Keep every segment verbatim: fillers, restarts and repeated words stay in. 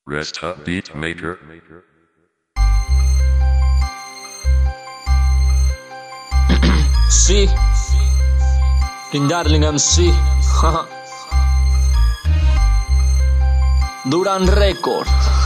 Rest up, beat maker. Sí, King Darling M C. Duran Record.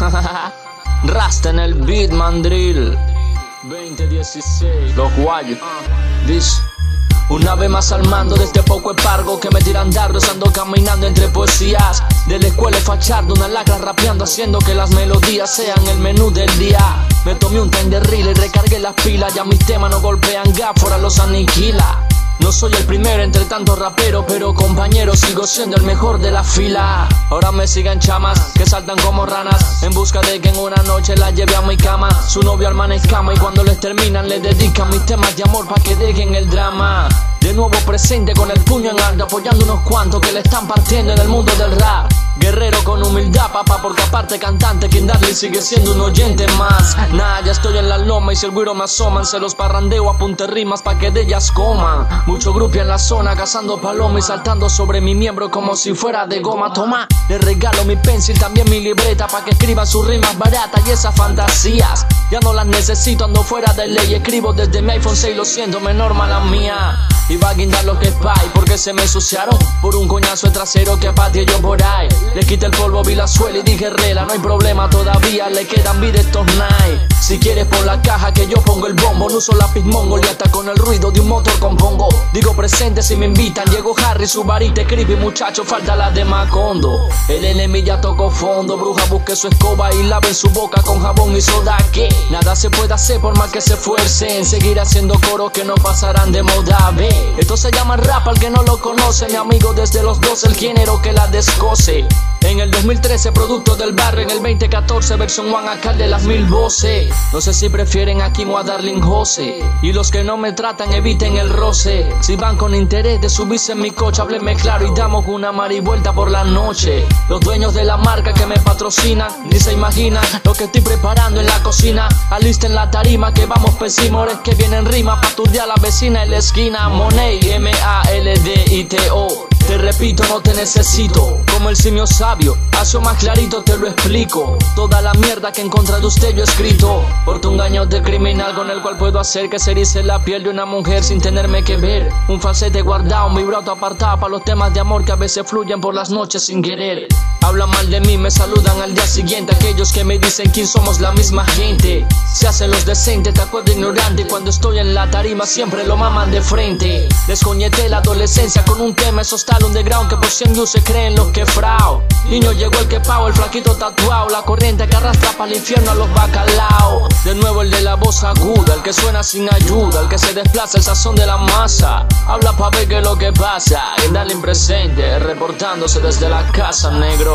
Rasta en el beat, mandril. veinte dieciséis. Los guayos. Dice: una vez más al mando de este poco espargo que me tiran dardos, ando caminando entre poesías de la escuela fachardo, una lacra rapeando, haciendo que las melodías sean el menú del día. Me tomé un time de reel y recargué las pilas, ya mis temas no golpean gáfora, los aniquila. No soy el primero entre tantos raperos, pero compañero, sigo siendo el mejor de la fila. Ahora me siguen chamas que saltan como ranas, en busca de que en una noche la lleve a mi cama. Su novio hermana escama y cuando les terminan le dedican mis temas de amor pa' que dejen el drama. De nuevo presente con el puño en alto, apoyando unos cuantos que le están partiendo en el mundo del rap. Guerrero con humildad, papá, porque aparte cantante, King Darling sigue siendo un oyente más. Nah, ya estoy en la loma y si el güiro me asoman, se los parrandeo a punte rimas pa' que de ellas coman. Mucho grupo en la zona, cazando palomas y saltando sobre mi miembro como si fuera de goma. Toma, le regalo mi pencil, también mi libreta, pa' que escriban sus rimas baratas y esas fantasías. Ya no las necesito, ando fuera de ley, escribo desde mi iPhone seis, lo siento, menor mala mía. Iba a guindar lo que es pay, porque se me ensuciaron por un coñazo de trasero que pateé yo por ahí. Le quité el polvo, vi la suela y dije rela, no hay problema todavía, le quedan vida estos night. Si quieres pon la caja que yo pongo el bombo, no uso lápiz mongol y hasta con el ruido de un motor compongo. Digo presente si me invitan, Diego Harry, su varita, creepy muchacho, falta la de Macondo. El enemigo ya tocó fondo, bruja busque su escoba y lave su boca con jabón y soda. Que nada se puede hacer por más que se esfuercen, seguir haciendo coros que no pasarán de moda. Ve, esto se llama rap al que no lo conoce, mi amigo desde los doce, el género que la descoce. En el dos mil trece producto del barrio, en el veinte catorce versión one acá de las mil voces. No sé si prefieren a Kim o a Darling Jose, y los que no me tratan eviten el roce. Si van con interés de subirse en mi coche, háblenme claro y damos una marivuelta por la noche. Los dueños de la marca que me patrocinan ni se imaginan lo que estoy preparando en la cocina. Alisten la tarima que vamos pesimores que vienen rima pa' turdear a la vecina en la esquina. Money, M A L D I T O. Te repito, no te necesito, como el simio sabio, hace más clarito te lo explico. Toda la mierda que en contra de usted yo he escrito, por un gañote criminal con el cual puedo hacer que se erice la piel de una mujer sin tenerme que ver. Un falsete guardado, mi brato apartado para los temas de amor que a veces fluyen por las noches sin querer. Hablan mal de mí, me saludan al día siguiente aquellos que me dicen quién somos la misma gente. Se hacen los decentes, te acuerdas ignorante, y cuando estoy en la tarima siempre lo maman de frente. Descoñeté la adolescencia con un tema, esos tal underground que por cien views se creen los que frao. Niño llegó el que pago, el flaquito tatuado, la corriente que arrastra para el infierno a los bacalaos. De nuevo el de la voz aguda, el que suena sin ayuda, el que se desplaza el sazón de la masa. Habla pa' ver qué es lo que pasa, el Darling presente, reportándose desde la casa, negro.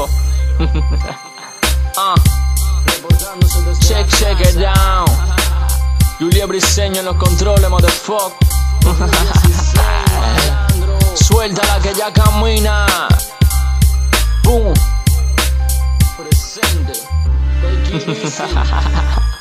uh. Check, check it down. Julia Briseño en los controles, motherfuck. Suéltala que ya camina. Boom. Presente.